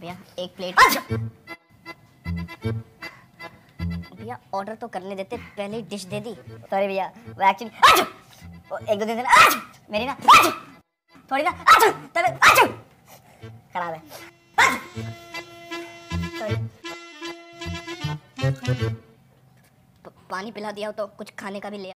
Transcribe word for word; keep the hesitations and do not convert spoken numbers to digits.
भैया एक प्लेट। भैया ऑर्डर तो करने देते, पहले डिश दे दी। सॉरी भैया, वो एक्चुअली एक दो दिन से ना मेरी ना थोड़ी ना तबीयत खराब है। पानी पिला दिया हो तो कुछ खाने का भी ले